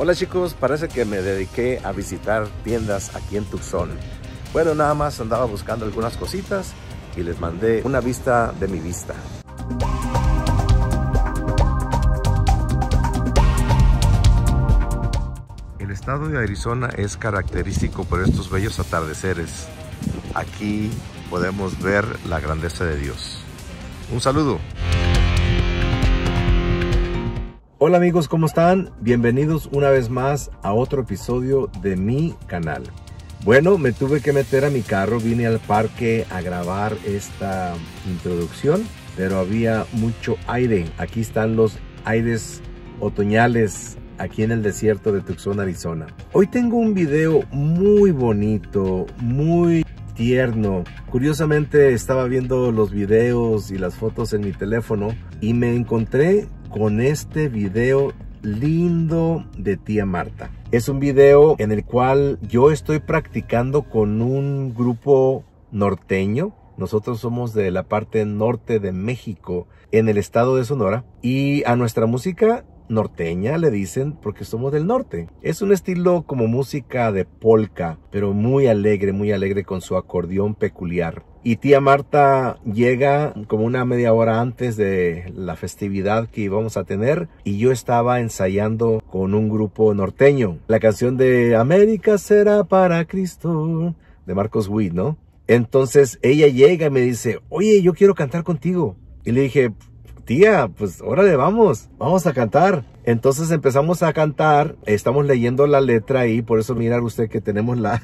Hola chicos, parece que me dediqué a visitar tiendas aquí en Tucson. Bueno, nada más andaba buscando algunas cositas y les mandé una vista de mi vista. El estado de Arizona es característico por estos bellos atardeceres. Aquí podemos ver la grandeza de Dios. Un saludo. Hola amigos, ¿cómo están? Bienvenidos una vez más a otro episodio de mi canal. Bueno, me tuve que meter a mi carro, vine al parque a grabar esta introducción, pero había mucho aire. Aquí están los aires otoñales aquí en el desierto de Tucson, Arizona. Hoy tengo un video muy bonito, muy tierno. Curiosamente estaba viendo los videos y las fotos en mi teléfono y me encontré con este video lindo de tía Marta. Es un video en el cual yo estoy practicando con un grupo norteño. Nosotros somos de la parte norte de México, en el estado de Sonora, y a nuestra música norteña le dicen porque somos del norte. Es un estilo como música de polka, pero muy alegre con su acordeón peculiar. Y tía Marta llega como una media hora antes de la festividad que íbamos a tener y yo estaba ensayando con un grupo norteño la canción de América será para Cristo de Marcos Witt, ¿no? Entonces ella llega y me dice, oye, yo quiero cantar contigo. Y le dije, tía, pues órale, vamos a cantar. Entonces empezamos a cantar, estamos leyendo la letra ahí, por eso mira usted que tenemos la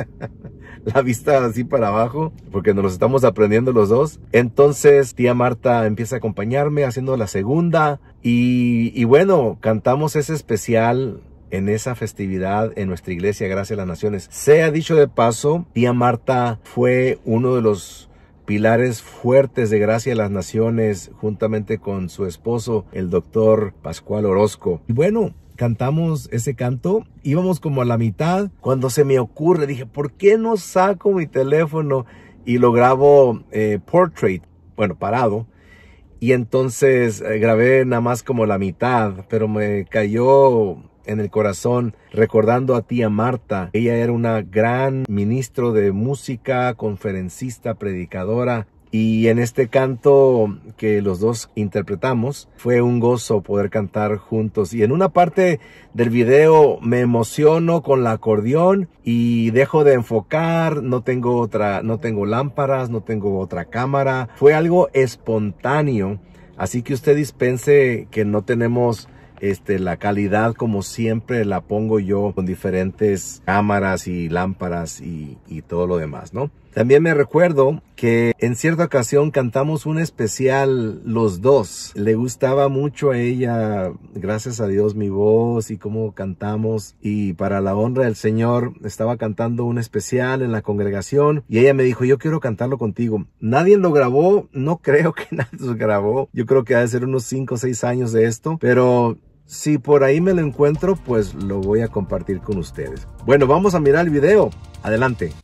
vista así para abajo, porque nos estamos aprendiendo los dos. Entonces tía Marta empieza a acompañarme haciendo la segunda y bueno, cantamos ese especial en esa festividad en nuestra iglesia, Gracia a las Naciones. Sea dicho de paso, tía Marta fue uno de los pilares fuertes de Gracia a las Naciones, juntamente con su esposo, el doctor Pascual Orozco. Y bueno, cantamos ese canto, íbamos como a la mitad, cuando se me ocurre, dije, ¿por qué no saco mi teléfono y lo grabo portrait? Bueno, parado. Y entonces grabé nada más como la mitad, pero me cayó en el corazón recordando a tía Marta. Ella era una gran ministro de música, conferencista, predicadora. Y en este canto que los dos interpretamos, fue un gozo poder cantar juntos. Y en una parte del video me emociono con la acordeón y dejo de enfocar, no tengo lámparas, no tengo otra cámara. Fue algo espontáneo, así que usted dispense que no tenemos la calidad como siempre la pongo yo con diferentes cámaras y lámparas y todo lo demás, ¿no? También me recuerdo que en cierta ocasión cantamos un especial los dos. Le gustaba mucho a ella, gracias a Dios, mi voz y cómo cantamos. Y para la honra del Señor estaba cantando un especial en la congregación y ella me dijo, yo quiero cantarlo contigo. Nadie lo grabó, no creo que nadie lo grabó. Yo creo que ha de ser unos 5 o 6 años de esto, pero si por ahí me lo encuentro, pues lo voy a compartir con ustedes. Bueno, vamos a mirar el video. Adelante.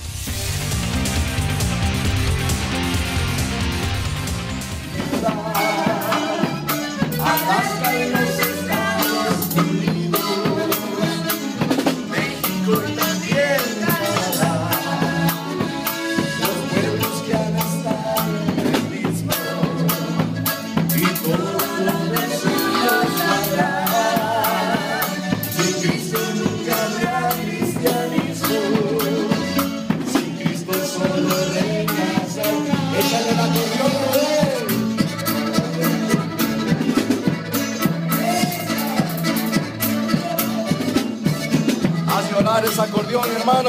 Ese acordeón, hermano.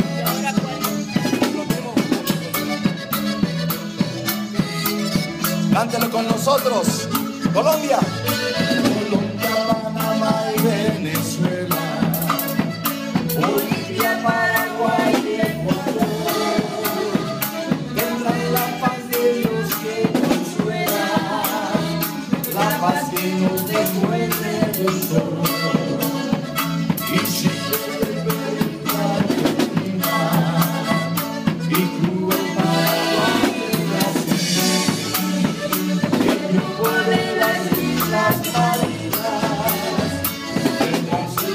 Cántelo con nosotros. Colombia. Colombia, Panamá y Venezuela. Bolivia, Paraguay y Ecuador. Tendrán la paz de Dios que consuela. La paz que nos dejó el Redentor. Y si de las Islas Malvinas,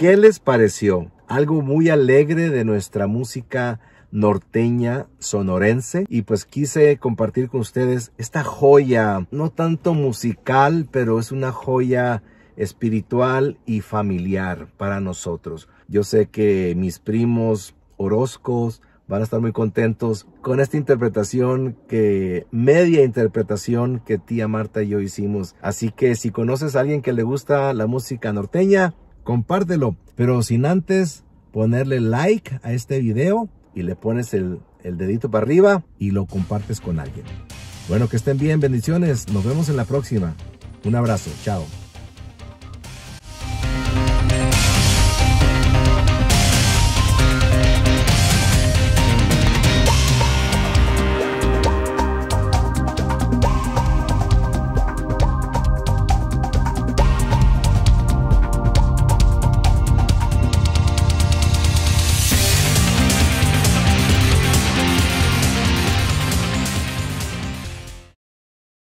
¿Qué les pareció? Algo muy alegre de nuestra música norteña sonorense, y pues quise compartir con ustedes esta joya, no tanto musical, pero es una joya espiritual y familiar para nosotros. Yo sé que mis primos Orozcos van a estar muy contentos con esta interpretación, media interpretación que tía Marta y yo hicimos. Así que si conoces a alguien que le gusta la música norteña, compártelo, pero sin antes ponerle like a este video y le pones el dedito para arriba y lo compartes con alguien. Bueno, que estén bien, bendiciones, nos vemos en la próxima. Un abrazo, chao.